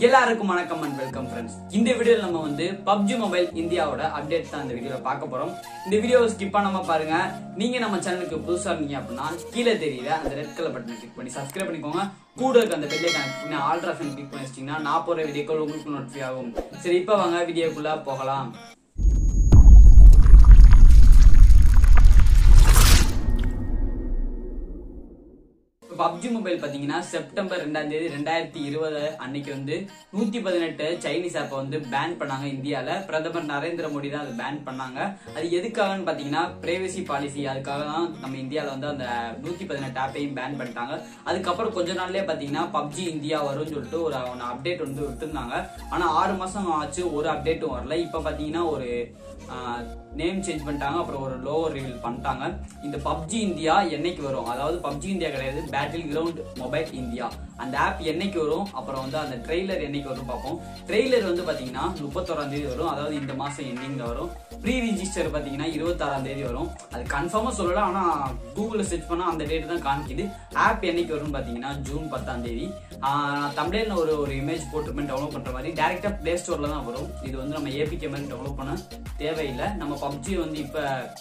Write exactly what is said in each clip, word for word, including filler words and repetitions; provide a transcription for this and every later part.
எல்லாருக்கும் வணக்கம் and welcome friends. இந்த வீடியோல நம்ம வந்து Pubg Mobile இந்தியாவோட அப்டேட் தான் இந்த வீடியோல பார்க்க போறோம். இந்த வீடியோவை ஸ்கிப் பண்ணாம பாருங்க. நீங்க நம்ம சேனலுக்கு புதுசா இருந்தீங்க அப்படினா கீழ தெரியுற அந்த ரெட் கலர் பட்டனை கிளிக் பண்ணி Subscribe பண்ணிக்கோங்க. கூட இருக்க அந்த பெல் ஐகானை கிளிக் பண்ணி ஆல் ஆப்ஷன் கிளிக் பண்ணி வச்சிட்டீங்கன்னா நான் போற வீடியோக்கள் உங்களுக்கு நோட்டிஃபை ஆகும். சரி இப்போ வாங்க வீடியோக்குள்ள போகலாம். Pubg Mobile பாத்தீங்கன்னா செப்டம்பர் இரண்டாம் தேதி இரண்டாயிரத்தி இருபது அன்னைக்கு வந்து நூத்தி பதினெட்டு சைனீஸ் ஆப்பை வந்து பேன் பண்ணாங்க இந்தியால. பிரதமர் நரேந்திர மோடி தான் அதை பேன் பண்ணாங்க. அது எதுக்காகன்னு பாத்தீங்கன்னா பிரைவசி பாலிசி, அதுக்காக தான் நம்ம இந்தியால வந்து அந்த நூத்தி பதினெட்டு ஆப்பையும் பேன் பண்ணிட்டாங்க. அதுக்கப்புறம் கொஞ்ச நாள்லயே பாத்தீங்கன்னா பப்ஜி இந்தியா வரும்னு சொல்லிட்டு ஒரு அப்டேட் வந்து விட்டுருந்தாங்க. ஆனா ஆறு மாசம் ஆச்சு, ஒரு அப்டேட்டும் வரல. இப்ப பாத்தீங்கன்னா ஒரு நேம் சேஞ்ச் பண்ணிட்டாங்க, அப்புறம் ஒரு லோகோ ரிவீல் பண்ணிட்டாங்க. இந்த பப்ஜி இந்தியா என்னைக்கு வரும், அதாவது பப்ஜி இந்தியா கிடையாது, பேட்டில் கிரவுண்ட் மொபைல் இந்தியா, அந்த ஆப் என்னைக்கு வரும், அப்புறம் வந்து அந்த ட்ரெய்லர் என்னைக்கு வரும் பார்ப்போம். ட்ரெய்லர் வந்து பாத்தீங்கன்னா முப்பத்தோராம் தேதி வரும், அதாவது இந்த மாசம் எண்டிங்ல வரும். ப்ரீ ரிஜிஸ்டர் பாத்தீங்கன்னா இருபத்தாறாம் தேதி வரும். அது கன்ஃபார்மா சொல்லல, ஆனா கூகுள்ல சர்ச் பண்ணா அந்த டேட் தான் காமிக்குது. ஆப் என்னைக்கு வரும் பாத்தீங்கன்னா ஜூன் பத்தாம் தேதி. தமிழ்ல ஒரு ஒரு இமேஜ் போட்டு டவுன்லோட் பண்ற மாதிரி டைரக்டா பிளே ஸ்டோர்ல தான் வரும். இது வந்து நம்ம ஏபிகே மாதிரி டவுன்லோட் பண்ண தேவையில்லை. நம்ம பப்ஜி வந்து இப்ப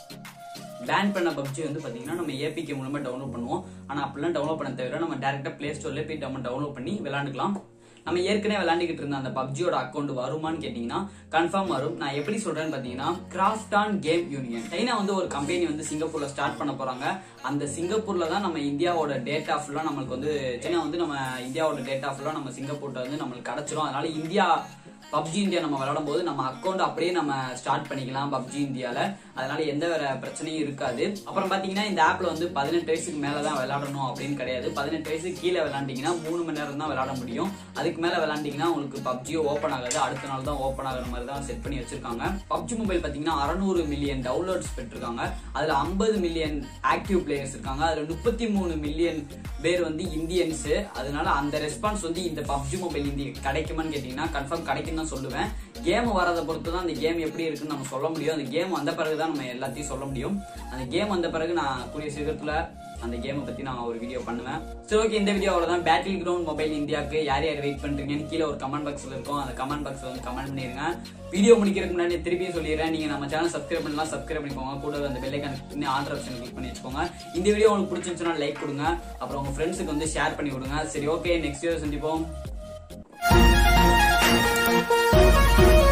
பேன் பண்ண பப்ஜி வந்து பாத்தீங்கன்னா நம்ம ஏபிகே மூலமா டவுன்லோட் பண்ணுவோம். ஆனா அப்படிலாம் டவுன்லோட் பண்ண தேவை, நம்ம டைரக்டா பிளே ஸ்டோர்ல போய் நம்ம டவுன்லோட் பண்ணி விளையாண்டுக்கலாம். நம்ம ஏற்கனவே விளையாண்டுகிட்டு இருந்த அந்த பப்ஜியோட அக்கௌண்ட் வருமானு கேட்டீங்கன்னா கன்ஃபார்ம் வரும். நான் எப்படி சொல்றேன்னு பாத்தீங்கன்னா கிராஃப்டான் கேம் யூனியன் சைனா வந்து ஒரு கம்பெனி வந்து சிங்கப்பூர்ல ஸ்டார்ட் பண்ண போறாங்க. அந்த சிங்கப்பூர்ல தான் நம்ம இந்தியாவோட டேட்டா ஃபுல்லா நம்மளுக்கு வந்து சைனா வந்து நம்ம இந்தியாவோட டேட்டா ஃபுல்லா நம்ம சிங்கப்பூர்ல வந்து நம்மளுக்கு கிடைச்சிரும். அதனால இந்தியா பப்ஜி இந்தியா நம்ம விளையாடும் போது நம்ம அக்கௌண்ட் அப்படியே நம்ம ஸ்டார்ட் பண்ணிக்கலாம் பப்ஜி இந்தியால. அதனால எந்த வேற பிரச்சனையும் இருக்காது. அப்புறம் பாத்தீங்கன்னா இந்த ஆப்ல வந்து பதினெட்டு வயசுக்கு மேலதான் விளையாடணும் அப்படின்னு கிடையாது. பதினெட்டு வயசுக்கு கீழே விளையாண்டீங்கன்னா மூணு மணி நேரம் தான் விளையாட முடியும். அதுக்கு மேல விளையாண்டீங்கன்னா உங்களுக்கு பப்ஜியோ ஓப்பன் ஆகாது, அடுத்த நாள் தான் ஓப்பன் ஆகிற மாதிரி தான் செட் பண்ணி வச்சிருக்காங்க. பப்ஜி மொபைல் பாத்தீங்கன்னா அறுநூறு மில்லியன் டவுன்லோட்ஸ் பெற்றிருக்காங்க. அதுல ஐம்பது மில்லியன் ஆக்டிவ் பிளேயர்ஸ் இருக்காங்க. அதுல முப்பத்தி மூணு மில்லியன் பேர் வந்து இந்தியன்ஸ். அதனால அந்த ரெஸ்பான்ஸ் வந்து இந்த பப்ஜி மொபைல் இந்தியா கிடைக்குமான்னு கேட்டீங்கன்னா கன்ஃபார்ம் கிடைக்கும் தான் சொல்லுவேன். கேம் வரதை பொறுத்து தான் அந்த கேம் எப்படி இருக்குன்னு நம்ம சொல்ல முடியும். அந்த கேம் வந்த பிறகுதான் நம்ம எல்லாத்தையும் சொல்ல முடியும். அந்த கேம் வந்த பிறகு நான் கூடிய சீக்கிரத்துல அந்த கேமை பத்தி நான் ஒரு வீடியோ பண்ணுவேன். சரி ஓகே, இந்த வீடியோ அவ்வளவுதான். பேட்டில் கிரவுண்ட் மொபைல் இந்தியாவுக்கு யார் யார் வெயிட் பண்றீங்கன்னு கீழே ஒரு கமெண்ட் பாக்ஸ்ல இருக்கும். அந்த கமெண்ட் பாக்ஸ்ல வந்து கமெண்ட் பண்ணிருங்க. வீடியோ முடிக்கிறதுக்கு முன்னாடி திருப்பியும் சொல்லிடுறேன், நீங்க நம்ம சேனல் சப்ஸ்கிரைப் பண்ணலாம், சப்ஸ்கிரைப் பண்ணிக்கோங்க. கூட அந்த bell icon all option click பண்ணி வச்சுக்கோங்க. இந்த வீடியோ உங்களுக்கு பிடிச்சிருந்துச்சுன்னா லைக் கொடுங்க, அப்புறம் உங்க ஃப்ரெண்ட்ஸுக்கு வந்து ஷேர் பண்ணி விடுங்க. சரி ஓகே, நெக்ஸ்ட் வீடியோ சந்திப்போம்.